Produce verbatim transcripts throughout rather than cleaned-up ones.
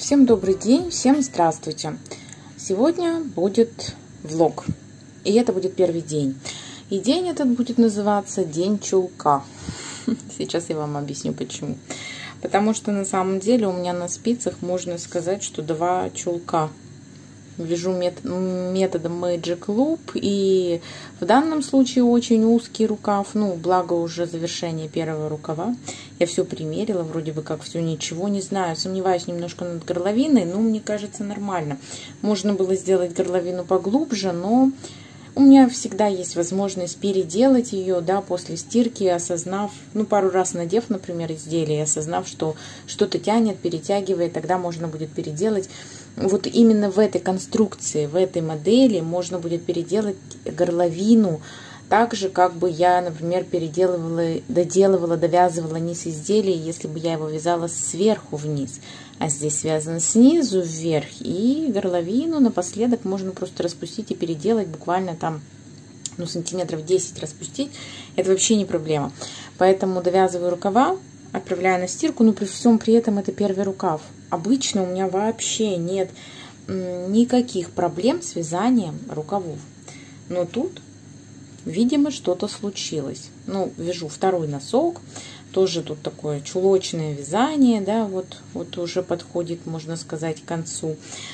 Всем добрый день, всем здравствуйте. Сегодня будет влог, и это будет первый день. И день этот будет называться День чулка. Сейчас я вам объясню почему. Потому что на самом деле у меня на спицах можно сказать, что два чулка. Вяжу методом Magic Loop, и в данном случае очень узкий рукав, ну, благо уже завершение первого рукава. Я все примерила, вроде бы как все ничего, не знаю, сомневаюсь немножко над горловиной, но мне кажется нормально. Можно было сделать горловину поглубже, но у меня всегда есть возможность переделать ее, да, после стирки, осознав, ну, пару раз надев, например, изделие, осознав, что что-то тянет, перетягивает, тогда можно будет переделать. Вот именно в этой конструкции, в этой модели можно будет переделать горловину так же, как бы я, например, переделывала, доделывала, довязывала низ изделия, если бы я его вязала сверху вниз. А здесь связано снизу вверх, и горловину напоследок можно просто распустить и переделать буквально там, ну, сантиметров десять распустить. Это вообще не проблема. Поэтому довязываю рукава, отправляю на стирку, но при всем при этом это первый рукав. Обычно у меня вообще нет никаких проблем с вязанием рукавов. Но тут, видимо, что-то случилось. Ну, вяжу второй носок. Тоже тут такое чулочное вязание, да, вот, вот уже подходит, можно сказать, к концу.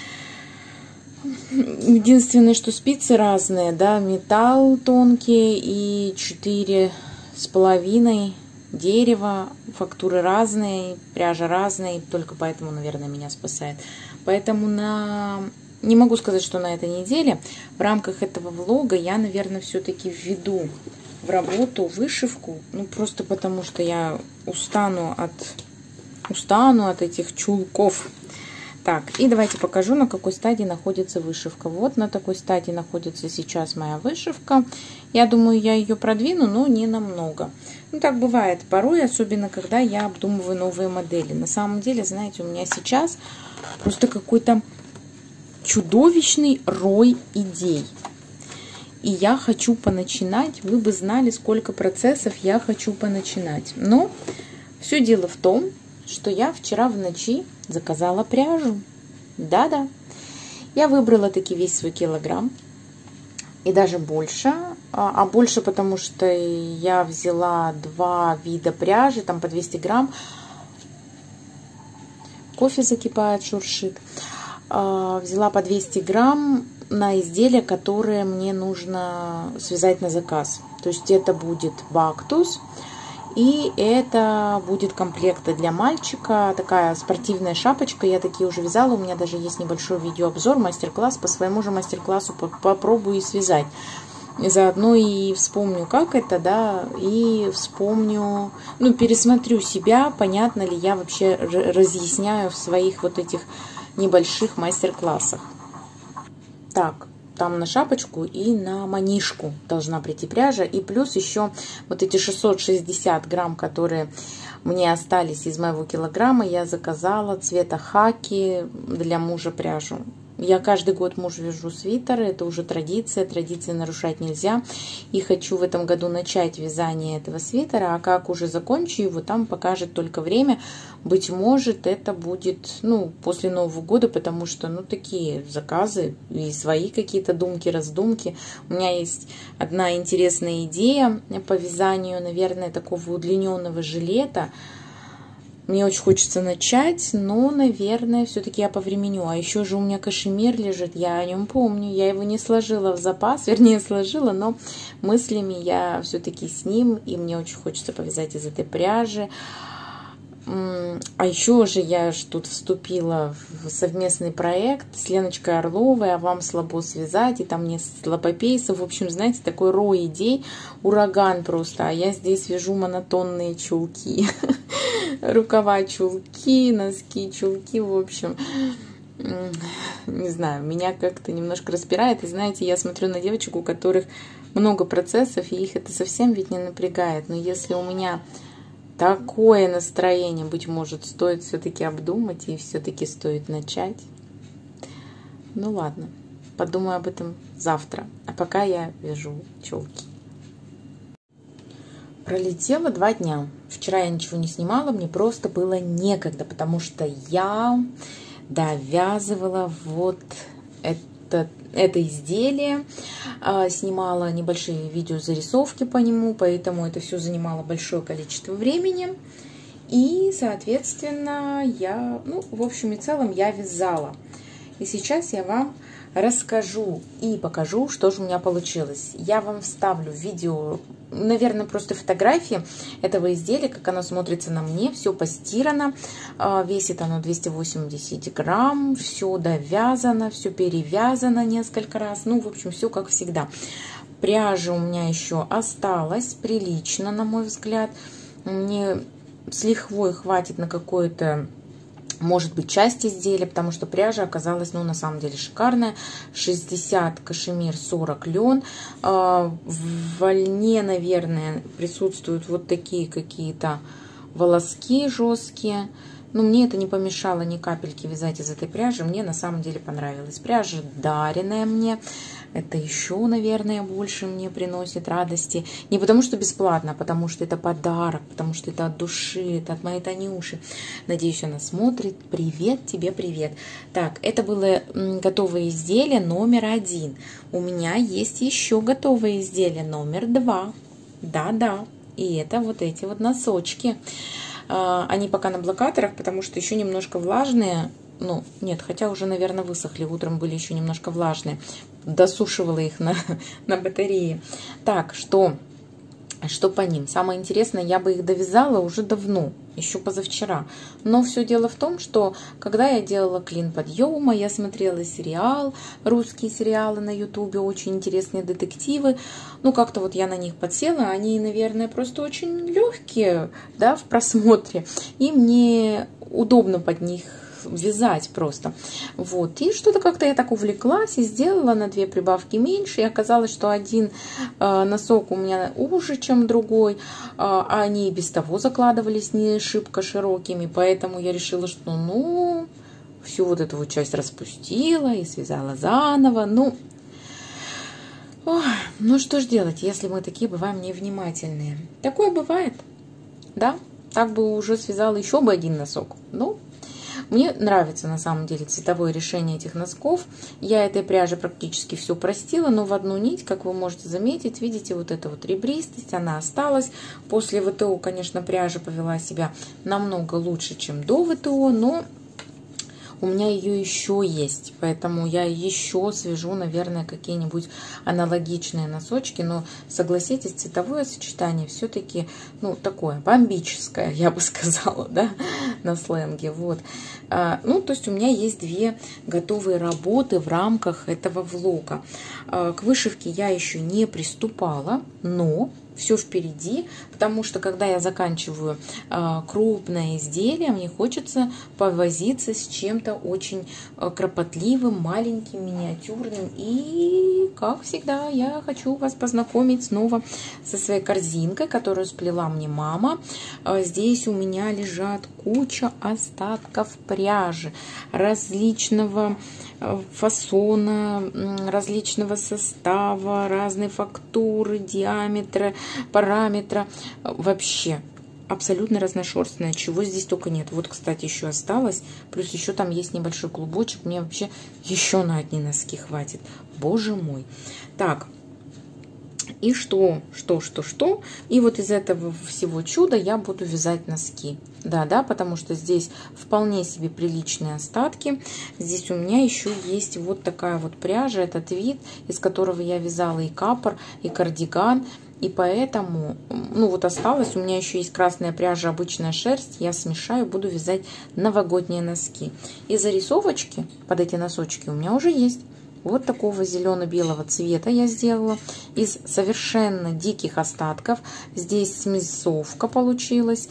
Единственное, что спицы разные, да, металл тонкий и четыре с половиной дерево, фактуры разные, пряжа разная, только поэтому, наверное, меня спасает. Поэтому на... не могу сказать, что на этой неделе в рамках этого влога я, наверное, все-таки введу в работу вышивку, ну, просто потому что я устану от, устану от этих чулков. Так, и давайте покажу, на какой стадии находится вышивка. Вот на такой стадии находится сейчас моя вышивка. Я думаю, я ее продвину, но не намного. Ну, так бывает порой, особенно когда я обдумываю новые модели. На самом деле, знаете, у меня сейчас просто какой-то чудовищный рой идей. И я хочу поначинать, вы бы знали, сколько процессов я хочу поначинать. Но все дело в том, что я вчера в ночи заказала пряжу. Да-да. Я выбрала таки весь свой килограмм. И даже больше. А больше, потому что я взяла два вида пряжи, там по двести грамм. Кофе закипает, шуршит. Взяла по двести грамм на изделия, которые мне нужно связать на заказ. То есть это будет бактус. И это будет комплект для мальчика, такая спортивная шапочка. Я такие уже вязала, у меня даже есть небольшой видеообзор, мастер-класс. По своему же мастер-классу попробую связать. И заодно и вспомню, как это, да, и вспомню, ну, пересмотрю себя, понятно ли я вообще разъясняю в своих вот этих небольших мастер-классах. Так. Там на шапочку и на манишку должна прийти пряжа. И плюс еще вот эти шестьсот шестьдесят грамм, которые мне остались из моего килограмма, я заказала цвета хаки для мужа пряжу. Я каждый год мужу вяжу свитеры, это уже традиция, традиции нарушать нельзя. И хочу в этом году начать вязание этого свитера, а как уже закончу его, там покажет только время. Быть может, это будет, ну, после Нового года, потому что, ну, такие заказы и свои какие-то думки, раздумки. У меня есть одна интересная идея по вязанию, наверное, такого удлиненного жилета. Мне очень хочется начать, но, наверное, все-таки я повременю. А еще же у меня кашемир лежит, я о нем помню. Я его не сложила в запас, вернее, сложила, но мыслями я все-таки с ним. И мне очень хочется повязать из этой пряжи. А еще же я ж тут вступила в совместный проект с Леночкой Орловой, а вам слабо связать, и там несколько лапопейсов. В общем, знаете, такой рой идей, ураган просто. А я здесь вяжу монотонные чулки. Рукава чулки, носки чулки, в общем, не знаю, меня как-то немножко распирает. И знаете, я смотрю на девочек, у которых много процессов, и их это совсем ведь не напрягает. Но если у меня такое настроение, быть может, стоит все-таки обдумать и все-таки стоит начать. Ну ладно, подумаю об этом завтра. А пока я вяжу чулки. Пролетело два дня. Вчера я ничего не снимала, мне просто было некогда, потому что я довязывала вот это, это изделие, снимала небольшие видеозарисовки по нему, поэтому это все занимало большое количество времени. И, соответственно, я, ну, в общем и целом, я вязала. И сейчас я вам расскажу и покажу, что же у меня получилось. Я вам вставлю в видео, наверное, просто фотографии этого изделия, как оно смотрится на мне. Все постирано, весит оно двести восемьдесят грамм, все довязано, все перевязано несколько раз. Ну, в общем, все как всегда. Пряжа у меня еще осталась прилично, на мой взгляд. Мне с лихвой хватит на какое-то, может быть, часть изделия, потому что пряжа оказалась, ну, на самом деле шикарная. шестьдесят кашемир, сорок лен. В вольне, наверное, присутствуют вот такие какие-то волоски жесткие. Но мне это не помешало ни капельки вязать из этой пряжи. Мне на самом деле понравилось. Пряжа даренная мне. Это еще, наверное, больше мне приносит радости. Не потому что бесплатно, а потому что это подарок, потому что это от души, это от моей Танюши. Надеюсь, она смотрит. Привет тебе, привет. Так, это было готовое изделие номер один. У меня есть еще готовое изделие номер два. Да-да. И это вот эти вот носочки. Они пока на блокаторах, потому что еще немножко влажные. Ну, нет, хотя уже, наверное, высохли. Утром были еще немножко влажные. Досушивала их на, на батарее. Так, что, что по ним? Самое интересное, я бы их довязала уже давно, еще позавчера. Но все дело в том, что когда я делала клин подъема, я смотрела сериал, русские сериалы на ютубе, очень интересные детективы. Ну, как-то вот я на них подсела. Они, наверное, просто очень легкие, да, в просмотре. И мне удобно под них вязать просто. Вот. И что-то как-то я так увлеклась и сделала на две прибавки меньше. И оказалось, что один э, носок у меня уже, чем другой. Э, а они и без того закладывались не шибко широкими. Поэтому я решила, что ну, всю вот эту вот часть распустила и связала заново. Ну, ой, ну что ж делать, если мы такие бываем невнимательные. Такое бывает. Да? Так бы уже связала еще бы один носок. Ну, мне нравится на самом деле цветовое решение этих носков. Я этой пряжи практически все простила, но в одну нить, как вы можете заметить, видите, вот эта вот ребристость, она осталась. После ВТО, конечно, пряжа повела себя намного лучше, чем до ВТО, но у меня ее еще есть, поэтому я еще свяжу, наверное, какие-нибудь аналогичные носочки, но согласитесь, цветовое сочетание все-таки, ну, такое бомбическое, я бы сказала, да, на сленге, вот. А, ну, то есть у меня есть две готовые работы в рамках этого влога. А, к вышивке я еще не приступала, но все впереди, потому что когда я заканчиваю а, крупное изделие, мне хочется повозиться с чем-то очень а, кропотливым, маленьким, миниатюрным. И, как всегда, я хочу вас познакомить снова со своей корзинкой, которую сплела мне мама. А, здесь у меня лежат куча остатков пряжи различного фасона, различного состава, разной фактуры, диаметра, параметра. Вообще абсолютно разношерстная, чего здесь только нет. Вот, кстати, еще осталось. Плюс еще там есть небольшой клубочек. Мне вообще еще на одни носки хватит. Боже мой. Так. И что, что, что, что. И вот из этого всего чуда я буду вязать носки. Да, да, потому что здесь вполне себе приличные остатки. Здесь у меня еще есть вот такая вот пряжа. Это твид, из которого я вязала и капор, и кардиган. И поэтому, ну вот осталось, у меня еще есть красная пряжа, обычная шерсть. Я смешаю, буду вязать новогодние носки. И зарисовочки под эти носочки у меня уже есть. Вот такого зелено-белого цвета я сделала из совершенно диких остатков. Здесь смесовка получилась.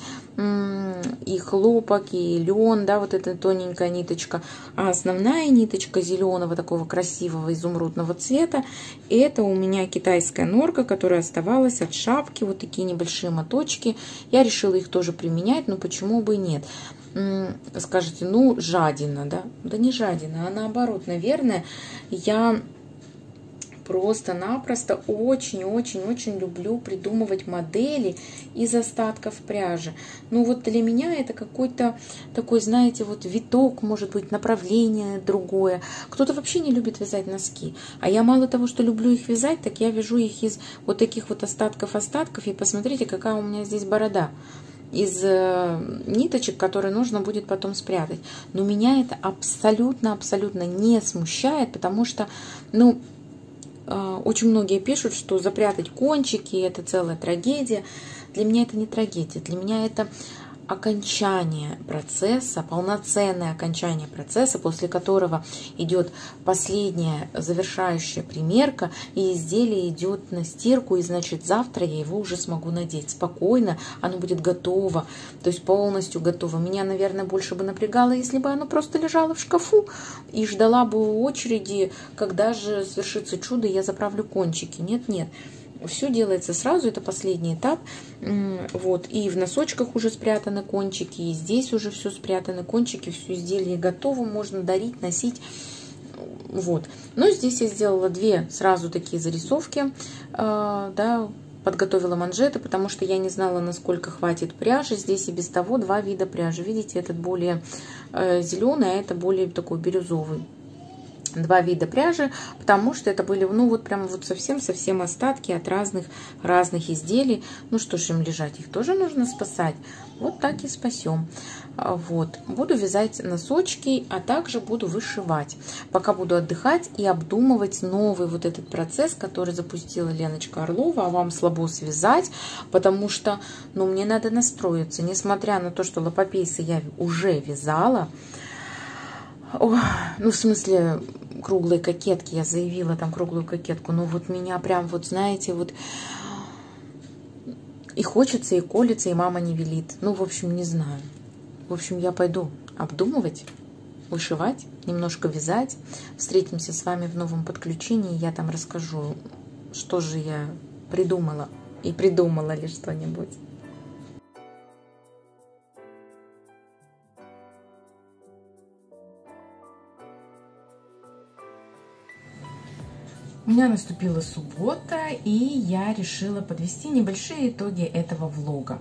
И хлопок, и лен, да, вот эта тоненькая ниточка. А основная ниточка зеленого, такого красивого изумрудного цвета, это у меня китайская норка, которая оставалась от шапки. Вот такие небольшие моточки. Я решила их тоже применять, но почему бы и нет. Скажете, ну, жадина, да? Да не жадина, а наоборот, наверное, я просто-напросто очень-очень-очень люблю придумывать модели из остатков пряжи. Ну вот для меня это какой-то такой, знаете, вот виток, может быть, направление другое. Кто-то вообще не любит вязать носки, а я мало того, что люблю их вязать, так я вяжу их из вот таких вот остатков-остатков, и посмотрите, какая у меня здесь борода из э, ниточек, которые нужно будет потом спрятать. Но меня это абсолютно-абсолютно не смущает, потому что, ну, э, очень многие пишут, что запрятать кончики – это целая трагедия. Для меня это не трагедия, для меня это окончание процесса, полноценное окончание процесса, после которого идет последняя завершающая примерка, и изделие идет на стирку, и значит завтра я его уже смогу надеть спокойно, оно будет готово, то есть полностью готово. Меня, наверное, больше бы напрягало, если бы оно просто лежало в шкафу и ждала бы очереди, когда же свершится чудо, я заправлю кончики. Нет, нет. Все делается сразу, это последний этап. Вот. И в носочках уже спрятаны кончики, и здесь уже все спрятаны кончики, все изделие готово, можно дарить, носить. Вот. Но здесь я сделала две сразу такие зарисовки, да, подготовила манжеты, потому что я не знала, насколько хватит пряжи. Здесь и без того два вида пряжи. Видите, этот более зеленый, а это более такой бирюзовый. Два вида пряжи, потому что это были, ну, вот прям вот совсем-совсем остатки от разных разных изделий. Ну, что ж им лежать, их тоже нужно спасать. Вот так и спасем. Вот. Буду вязать носочки, а также буду вышивать. Пока буду отдыхать и обдумывать новый вот этот процесс, который запустила Леночка Орлова. А вам слабо связать, потому что, ну, мне надо настроиться. Несмотря на то, что лапопейсы я уже вязала, о, ну, в смысле, круглые кокетки, я заявила там круглую кокетку, но вот меня прям, вот знаете, вот и хочется, и колется, и мама не велит. Ну, в общем, не знаю. В общем, я пойду обдумывать, вышивать, немножко вязать. Встретимся с вами в новом подключении, я там расскажу, что же я придумала, и придумала ли что-нибудь. У меня наступила суббота, и я решила подвести небольшие итоги этого влога.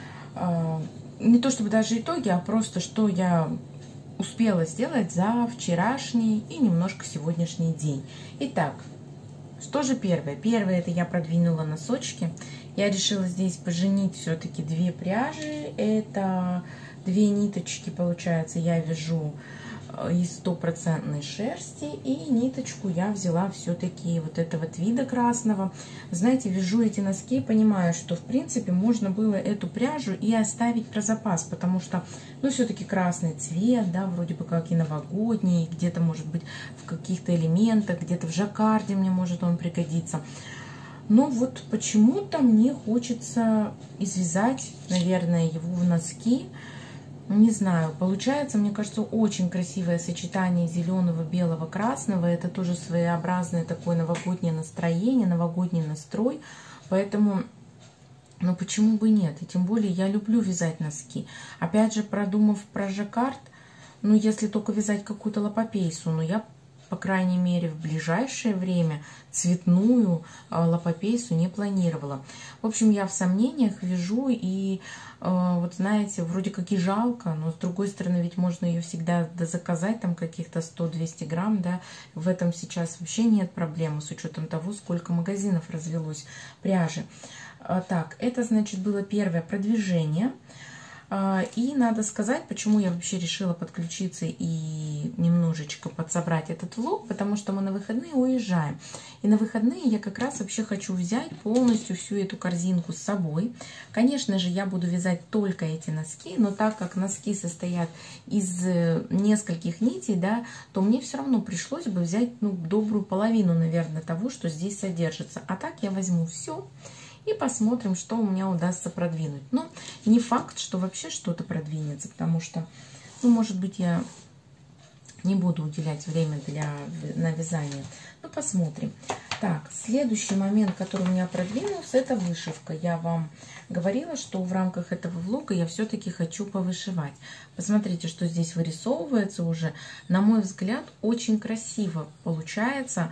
Не то чтобы даже итоги, а просто что я успела сделать за вчерашний и немножко сегодняшний день. Итак, что же первое? Первое, это я продвинула носочки. Я решила здесь поженить все-таки две пряжи. Это две ниточки, получается, я вяжу из стопроцентной шерсти, и ниточку я взяла все-таки вот этого вот вида красного. Знаете, вяжу эти носки, понимаю, что в принципе можно было эту пряжу и оставить про запас, потому что, ну, все-таки красный цвет, да, вроде бы как и новогодний, где-то может быть в каких-то элементах, где-то в жаккарде мне может он пригодиться. Но вот почему-то мне хочется извязать, наверное, его в носки. Не знаю, получается, мне кажется, очень красивое сочетание зеленого, белого, красного. Это тоже своеобразное такое новогоднее настроение, новогодний настрой. Поэтому, ну почему бы нет? И тем более я люблю вязать носки. Опять же, продумав про жаккард, ну если только вязать какую-то лапопейсу, но я, по крайней мере, в ближайшее время цветную лапопейсу не планировала. В общем, я в сомнениях вяжу, и вот знаете, вроде как и жалко, но с другой стороны, ведь можно ее всегда заказать, там каких-то сто-двести грамм, да, в этом сейчас вообще нет проблемы, с учетом того, сколько магазинов развелось пряжи. Так, это, значит, было первое продвижение. И надо сказать, почему я вообще решила подключиться и немножечко подсобрать этот влог, потому что мы на выходные уезжаем. И на выходные я как раз вообще хочу взять полностью всю эту корзинку с собой. Конечно же, я буду вязать только эти носки, но так как носки состоят из нескольких нитей, да, то мне все равно пришлось бы взять, ну, добрую половину, наверное, того, что здесь содержится. А так я возьму все. И посмотрим, что у меня удастся продвинуть. Но не факт, что вообще что-то продвинется, потому что, ну, может быть, я не буду уделять время для, на вязание. Ну, посмотрим. Так, следующий момент, который у меня продвинулся, это вышивка. Я вам говорила, что в рамках этого влога я все-таки хочу повышивать. Посмотрите, что здесь вырисовывается уже. На мой взгляд, очень красиво получается.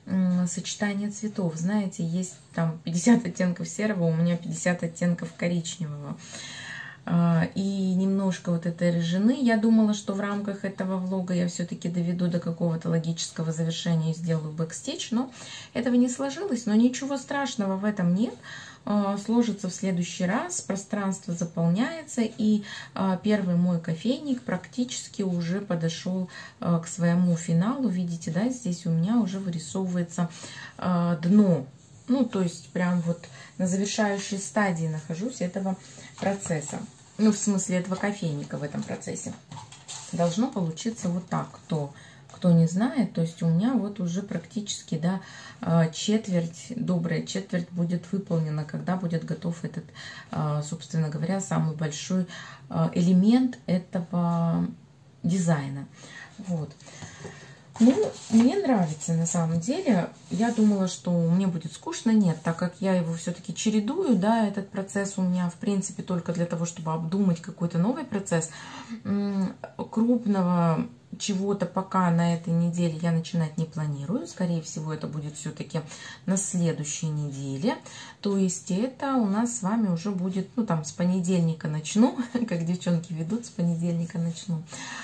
сочетание цветов. Знаете, есть там пятьдесят оттенков серого, у меня пятьдесят оттенков коричневого. И немножко вот этой рыжины. Я думала, что в рамках этого влога я все-таки доведу до какого-то логического завершения и сделаю бэкстич, но этого не сложилось. Но ничего страшного в этом нет. Сложится в следующий раз, пространство заполняется, и первый мой кофейник практически уже подошел к своему финалу. Видите, да, здесь у меня уже вырисовывается дно. Ну, то есть прям вот на завершающей стадии нахожусь этого процесса. Ну, в смысле этого кофейника в этом процессе. Должно получиться вот так, кто, кто не знает. То есть у меня вот уже практически, да, четверть, добрая четверть будет выполнена, когда будет готов этот, собственно говоря, самый большой элемент этого дизайна. Вот. Ну, мне нравится на самом деле. Я думала, что мне будет скучно. Нет, так как я его все-таки чередую, да, этот процесс у меня, в принципе, только для того, чтобы обдумать какой-то новый процесс. Крупного чего-то пока на этой неделе я начинать не планирую. Скорее всего, это будет все-таки на следующей неделе. То есть это у нас с вами уже будет, ну, там, с понедельника начну, как девчонки ведут, с понедельника начну.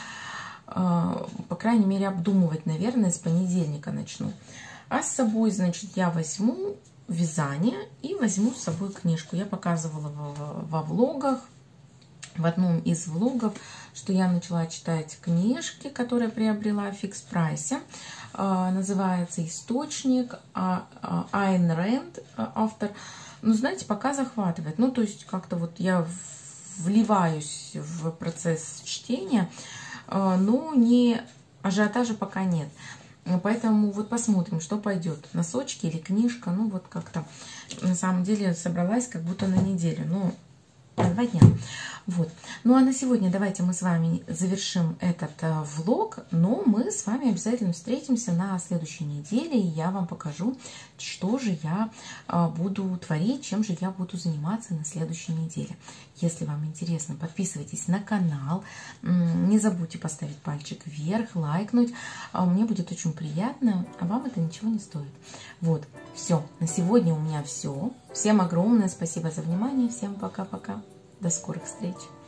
По крайней мере, обдумывать, наверное, с понедельника начну. А с собой, значит, я возьму вязание и возьму с собой книжку. Я показывала во, во влогах, в одном из влогов, что я начала читать книжки, которые приобрела в фикс прайсе. Называется «Источник», Айн Рэнд автор. Ну, знаете, пока захватывает. Ну, то есть как-то вот я вливаюсь в процесс чтения, но не ажиотажа пока нет. Поэтому вот посмотрим, что пойдет. Носочки или книжка. Ну вот как-то на самом деле собралась как будто на неделю. Ну, на два дня. Вот. Ну а на сегодня давайте мы с вами завершим этот э, влог. Но мы с вами обязательно встретимся на следующей неделе. И я вам покажу, что же я э, буду творить, чем же я буду заниматься на следующей неделе. Если вам интересно, подписывайтесь на канал. Не забудьте поставить пальчик вверх, лайкнуть. Мне будет очень приятно, а вам это ничего не стоит. Вот, все. На сегодня у меня все. Всем огромное спасибо за внимание. Всем пока-пока. До скорых встреч.